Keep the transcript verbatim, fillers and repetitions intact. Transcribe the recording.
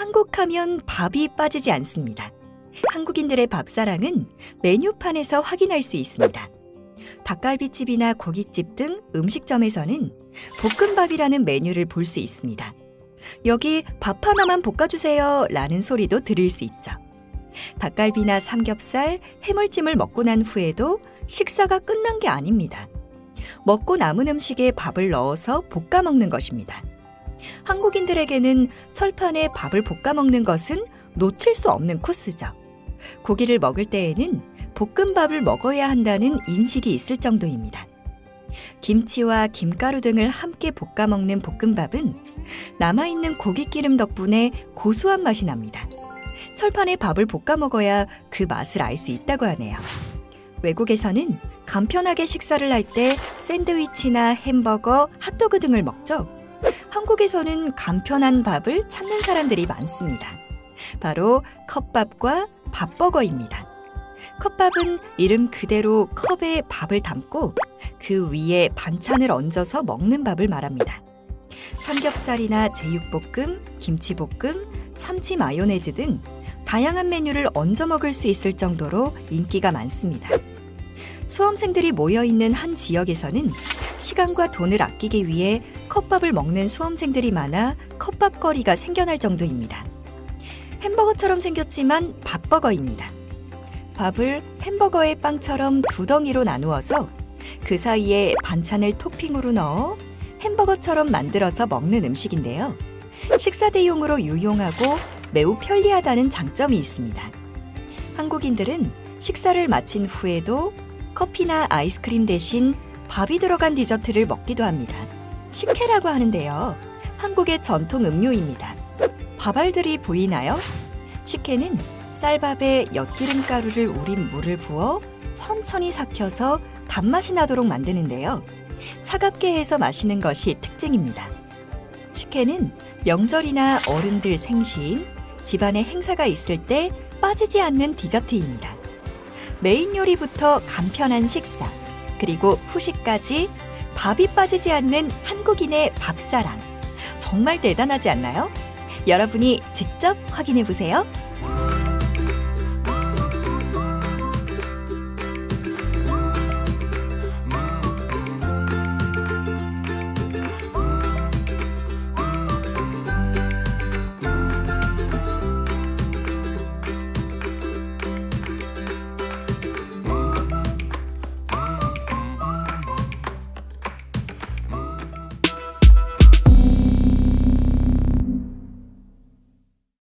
한국 하면 밥이 빠지지 않습니다. 한국인들의 밥사랑은 메뉴판에서 확인할 수 있습니다. 닭갈비집이나 고깃집 등 음식점에서는 볶음밥이라는 메뉴를 볼 수 있습니다. 여기 밥 하나만 볶아주세요 라는 소리도 들을 수 있죠. 닭갈비나 삼겹살, 해물찜을 먹고 난 후에도 식사가 끝난 게 아닙니다. 먹고 남은 음식에 밥을 넣어서 볶아 먹는 것입니다. 한국인들에게는 철판에 밥을 볶아 먹는 것은 놓칠 수 없는 코스죠. 고기를 먹을 때에는 볶음밥을 먹어야 한다는 인식이 있을 정도입니다. 김치와 김가루 등을 함께 볶아 먹는 볶음밥은 남아있는 고깃기름 덕분에 고소한 맛이 납니다. 철판에 밥을 볶아 먹어야 그 맛을 알 수 있다고 하네요. 외국에서는 간편하게 식사를 할 때 샌드위치나 햄버거, 핫도그 등을 먹죠. 한국에서는 간편한 밥을 찾는 사람들이 많습니다. 바로 컵밥과 밥버거입니다. 컵밥은 이름 그대로 컵에 밥을 담고 그 위에 반찬을 얹어서 먹는 밥을 말합니다. 삼겹살이나 제육볶음, 김치볶음, 참치 마요네즈 등 다양한 메뉴를 얹어 먹을 수 있을 정도로 인기가 많습니다. 수험생들이 모여있는 한 지역에서는 시간과 돈을 아끼기 위해 컵밥을 먹는 수험생들이 많아 컵밥거리가 생겨날 정도입니다. 햄버거처럼 생겼지만 밥버거입니다. 밥을 햄버거의 빵처럼 두 덩이로 나누어서 그 사이에 반찬을 토핑으로 넣어 햄버거처럼 만들어서 먹는 음식인데요. 식사 대용으로 유용하고 매우 편리하다는 장점이 있습니다. 한국인들은 식사를 마친 후에도 커피나 아이스크림 대신 밥이 들어간 디저트를 먹기도 합니다. 식혜라고 하는데요. 한국의 전통 음료입니다. 밥알들이 보이나요? 식혜는 쌀밥에 엿기름가루를 우린 물을 부어 천천히 삭혀서 단맛이 나도록 만드는데요. 차갑게 해서 마시는 것이 특징입니다. 식혜는 명절이나 어른들 생신, 집안에 행사가 있을 때 빠지지 않는 디저트입니다. 메인 요리부터 간편한 식사, 그리고 후식까지 밥이 빠지지 않는 한국인의 밥사랑. 정말 대단하지 않나요? 여러분이 직접 확인해 보세요.